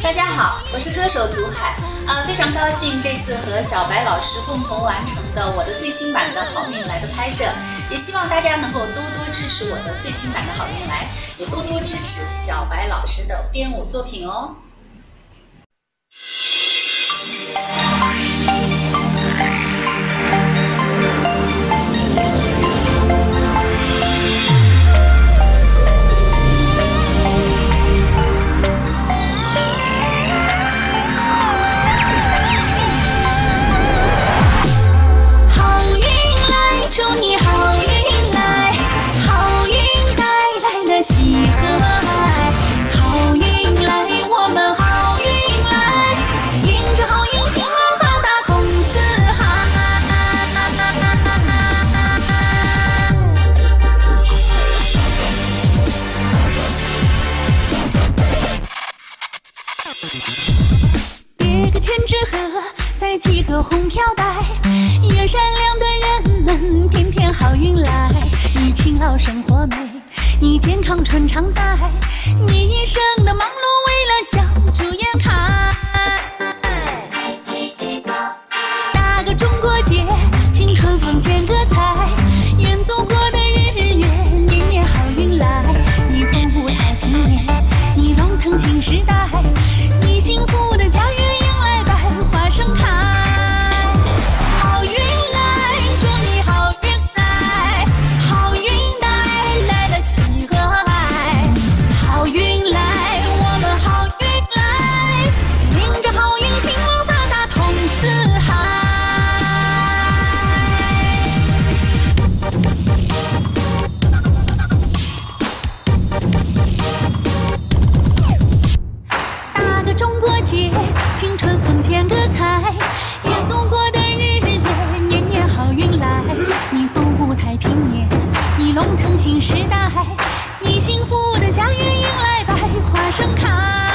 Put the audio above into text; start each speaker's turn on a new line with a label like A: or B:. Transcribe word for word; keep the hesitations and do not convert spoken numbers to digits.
A: 大家好，我是歌手祖海，呃，非常高兴这次和小白老师共同完成的我的最新版的《好运来》的拍摄，也希望大家能够多多支持我的最新版的《好运来》，也多多支持小白老师的编舞作品哦。
B: 别个千纸鹤，载几个红飘带，愿善良的人们天天好运来。你勤劳生活美，你健康春常在，你一生的忙碌为了笑逐颜开。大个中国结，庆春风剪个彩，愿祖国的日月年年好运来。你风舞太平年，你龙腾新时代，你幸福的家园迎来百花盛开。好运来，祝你好运来，好运来，来了喜和爱。好运来，我们好运来，迎着好运，兴旺发达通四海。大个中国结，青春风剪个彩，愿祖国的日月年年好运来。你风舞太平年，你龙腾新时代，你幸福的家园迎来百花盛开。